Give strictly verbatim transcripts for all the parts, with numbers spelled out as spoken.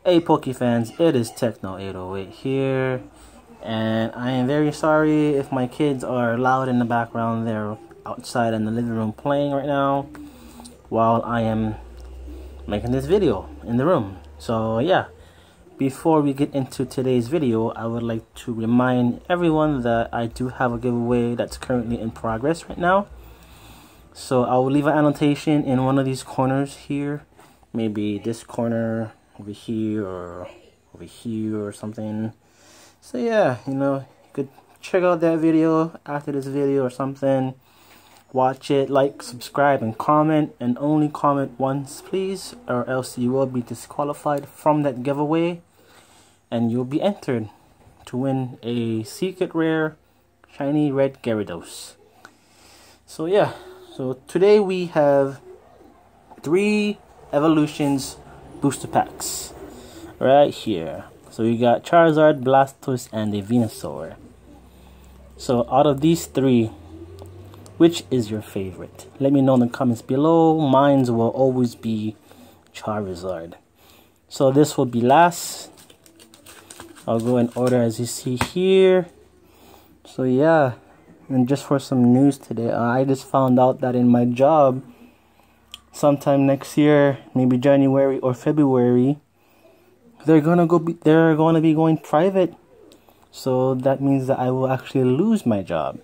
Hey Poke fans, it is Techno eight oh eight here, and I am very sorry if my kids are loud in the background. They're outside in the living room playing right now while I am making this video in the room. So yeah, before we get into today's video, I would like to remind everyone that I do have a giveaway that's currently in progress right now. So I will leave an annotation in one of these corners here, maybe this corner over here or over here or something. So yeah, you know, you could check out that video after this video or something. Watch it, like, subscribe, and comment, and only comment once please, or else you will be disqualified from that giveaway and you'll be entered to win a secret rare shiny red Gyarados. So yeah, so today we have three evolutions booster packs right here. So we got Charizard, Blastoise, and a Venusaur. So out of these three, which is your favorite? Let me know in the comments below. Mine will always be Charizard. So this will be last. I'll go in order as you see here. So yeah, and just for some news today, uh, I just found out that in my job, sometime next year, maybe January or February, they're gonna go. Be, they're gonna be going private. So that means that I will actually lose my job.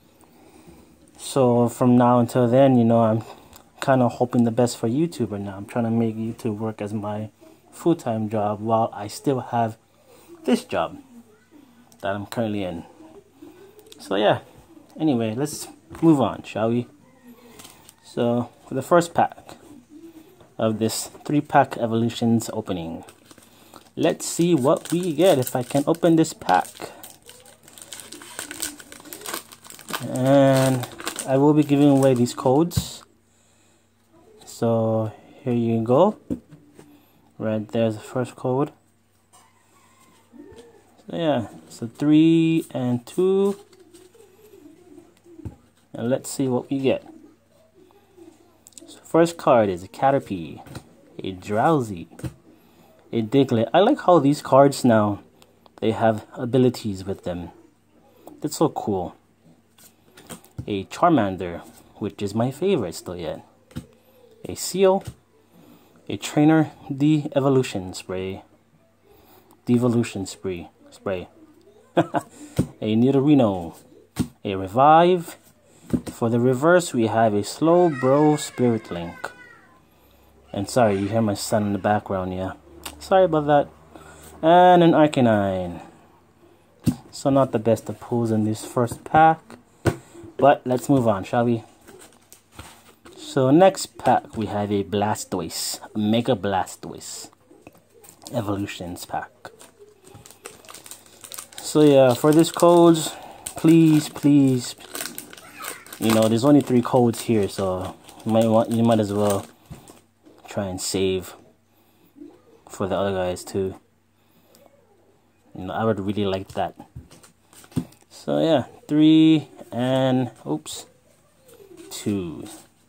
So from now until then, you know, I'm kind of hoping the best for YouTube right now. I'm trying to make YouTube work as my full-time job while I still have this job that I'm currently in. So yeah, anyway, let's move on, shall we? So for the first pack of this three-pack evolutions opening, let's see what we get if I can open this pack. And I will be giving away these codes. So here you go. Right there's the first code. So yeah, so three and two. And let's see what we get. So first card is a Caterpie, a Drowsy, a Diglett. I like how these cards now, they have abilities with them. That's so cool. A Charmander, which is my favorite still yet. A Seal, a Trainer De-Evolution Spray, Devolution Spray, Spray. A Nidorino, a Revive. For the reverse, we have a Slowbro Spirit Link. And sorry, you hear my son in the background, yeah. Sorry about that. And an Arcanine. So not the best of pulls in this first pack. But let's move on, shall we? So next pack, we have a Blastoise. A Mega Blastoise. Evolutions pack. So yeah, for this codes, please, please, you know, there's only three codes here, so you might want, you might as well try and save for the other guys too. You know, I would really like that. So yeah, three and oops, two.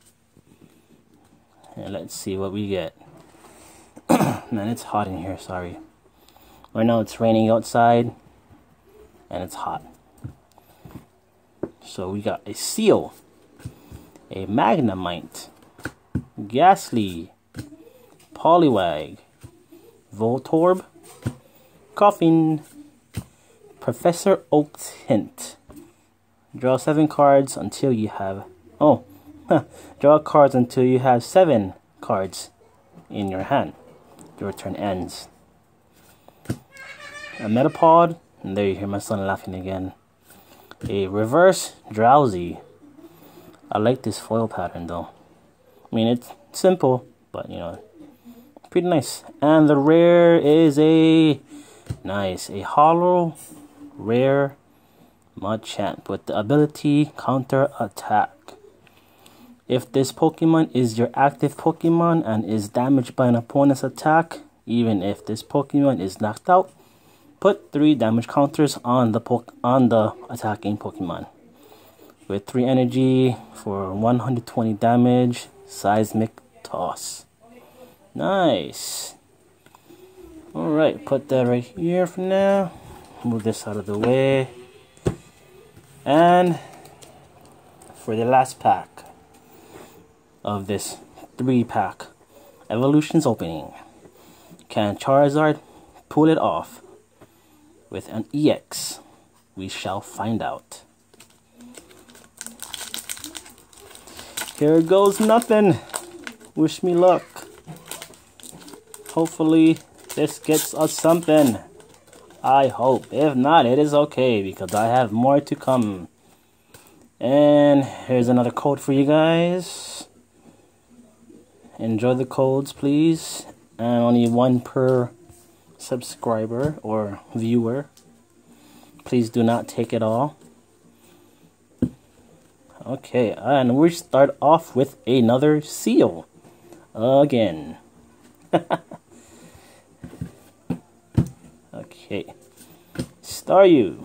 And let's see what we get. Man, it's hot in here. Sorry. Right now it's raining outside, and it's hot. So we got a Seal, a Magnemite, Ghastly, Poliwag, Voltorb, Coffin, Professor Oak's Hint. Draw seven cards until you have oh draw cards until you have seven cards in your hand. Your turn ends. A Metapod, and there you hear my son laughing again. A Reverse Drowsy. I like this foil pattern though. I mean, it's simple, but you know, pretty nice. And the rare is a nice, a hollow rare Machamp with the ability Counter Attack. If this Pokemon is your active Pokemon and is damaged by an opponent's attack, even if this Pokemon is knocked out, put three damage counters on the po on the attacking Pokemon. With three energy for one hundred twenty damage, Seismic Toss. Nice. All Alright, put that right here for now. Move this out of the way. And for the last pack of this three pack Evolutions opening, can Charizard pull it off with an E X? We shall find out. Here goes nothing. Wish me luck. Hopefully this gets us something. I hope. If not, it is okay because I have more to come. And here's another code for you guys. Enjoy the codes, please. And only one per subscriber or viewer. Please do not take it all. Okay, and we start off with another seal. Again. Okay. Staryu.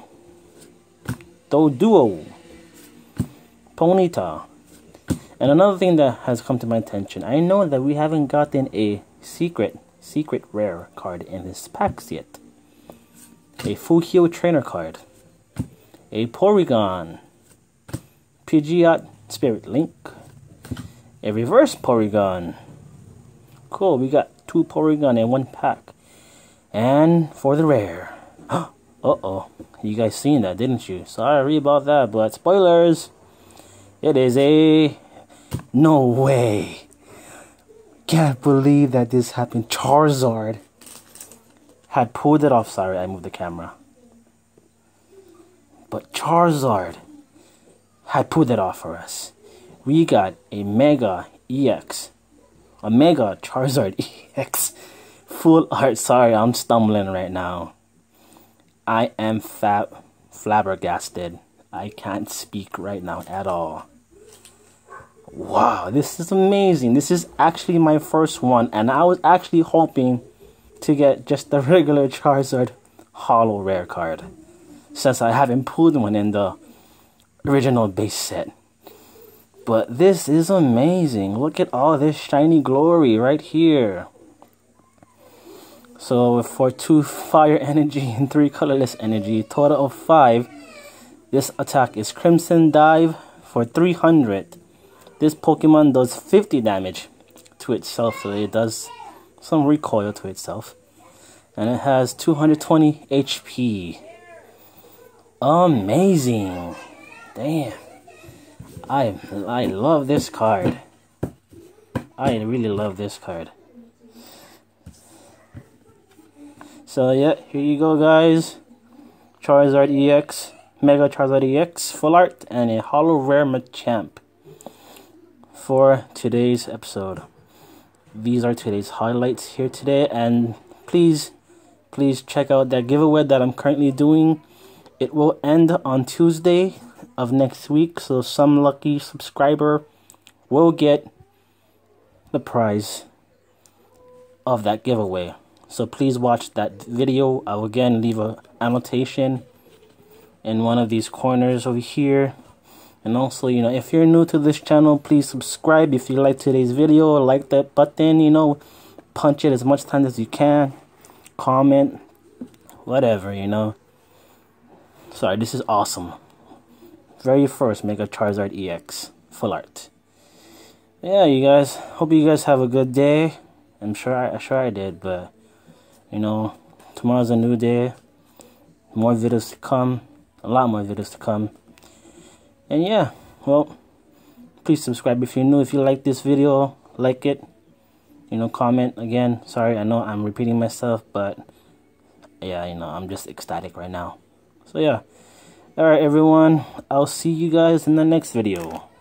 Doduo. Ponyta. And another thing that has come to my attention, I know that we haven't gotten a secret, secret rare card in this packs yet. A Fuhio trainer card. A Porygon. Pidgeot Spirit Link. A reverse Porygon. Cool, we got two Porygon in one pack. And for the rare. Uh-oh. You guys seen that, didn't you? Sorry about that, but spoilers. It is a... No way. Can't believe that this happened. Charizard had pulled it off. Sorry, I moved the camera. But Charizard had pulled it off for us. We got a Mega E X. A Mega Charizard E X. Full art. Sorry, I'm stumbling right now. I am fab flabbergasted. I can't speak right now at all. Wow, this is amazing. This is actually my first one, and I was actually hoping to get just the regular Charizard holo rare card, since I haven't pulled one in the original base set. But this is amazing. Look at all this shiny glory right here. So for two fire energy and three colorless energy, total of five, this attack is Crimson Dive for three hundred. This Pokemon does fifty damage to itself, so it does some recoil to itself. And it has two hundred twenty H P. Amazing. Damn. I, I love this card. I really love this card. So yeah, here you go guys. Charizard E X, Mega Charizard E X, full art, and a holo rare Machamp for today's episode. These are today's highlights here today, and please, please check out that giveaway that I'm currently doing. It will end on Tuesday of next week, so some lucky subscriber will get the prize of that giveaway. So please watch that video. I will again leave an annotation in one of these corners over here. And also, you know, if you're new to this channel, please subscribe. If you like today's video, like that button, you know, punch it as much time as you can. Comment, whatever, you know. Sorry, this is awesome. Very first Mega Charizard E X, full art. Yeah, you guys, hope you guys have a good day. I'm sure I, I'm sure I did, but, you know, tomorrow's a new day. More videos to come. A lot more videos to come. And yeah, well, please subscribe if you're new. If you like this video, like it. You know, comment again. Sorry, I know I'm repeating myself, but yeah, you know, I'm just ecstatic right now. So yeah. Alright everyone, I'll see you guys in the next video.